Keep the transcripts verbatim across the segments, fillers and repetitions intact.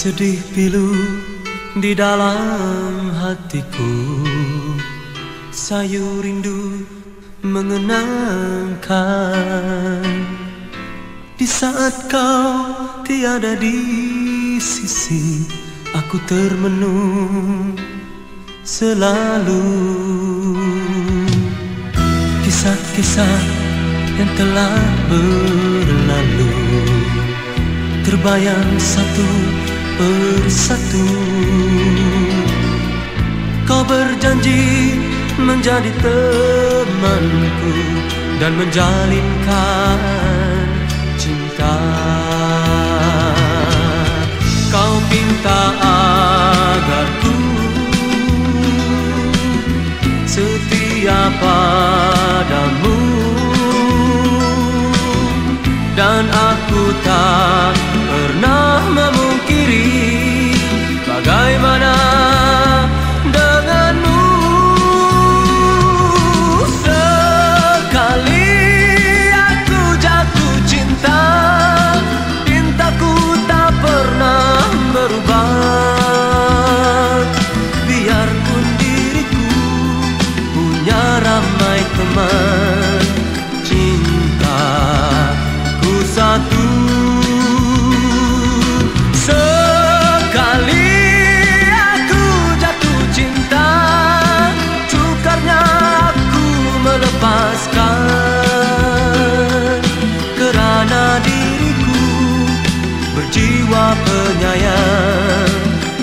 Sedih pilu di dalam hatiku, sayu rindu mengenangkan. Di saat kau tiada di sisi, aku termenung selalu. Kisah-kisah yang telah berlalu terbayang satu persatu. Kau berjanji menjadi temanku dan menjalinkan cinta. Kau pinta agar ku setia padamu, dan aku tak pernah memungkiri bagaimana denganmu. Sekali aku jatuh cinta, cintaku tak pernah berubah. Biarpun diriku punya ramai teman, cintaku satu. Sekali aku jatuh cinta, sukarnya aku melepaskan, kerana diriku berjiwa penyayang,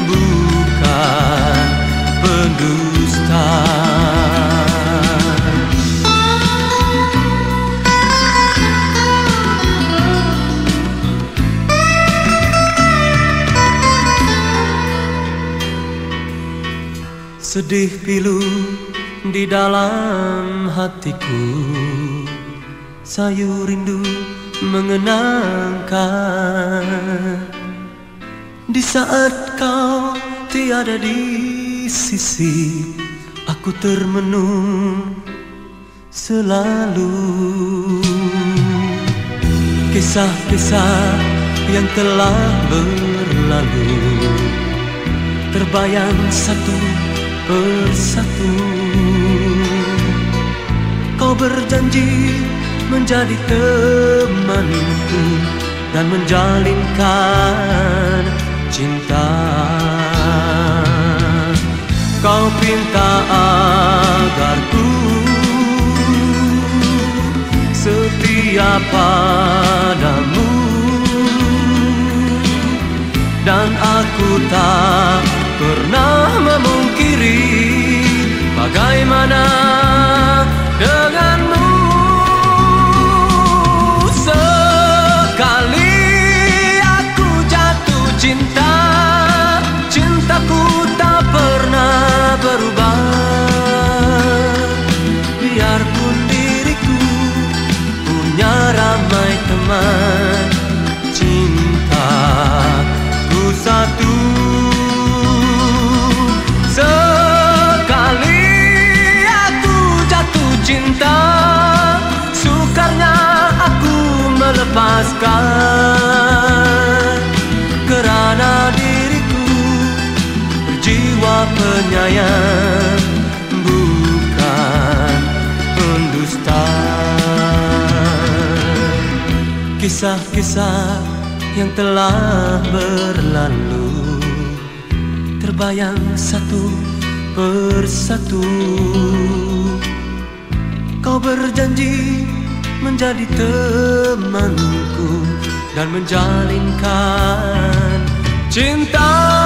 bukan pendusta. Sedih pilu di dalam hatiku, sayu rindu mengenangkan. Di saat kau tiada di sisi, aku termenung selalu. Kisah-kisah yang telah berlalu terbayang satu persatu. Kau berjanji menjadi temanku dan menjalinkan cinta. Kau pinta agar ku setia padamu, dan aku tak pernah memungkiri bagaimana denganmu. Sekali aku jatuh cinta, cintaku tak pernah berubah. Biarpun diriku punya ramai teman, cintaku satu. Sekali aku jatuh cinta, sukarnya aku melepaskan, kerana diriku berjiwa penyayang, bukan pendusta. Kisah-kisah yang telah berlalu terbayang satu persatu. Kau berjanji menjadi temanku dan menjalinkan cinta.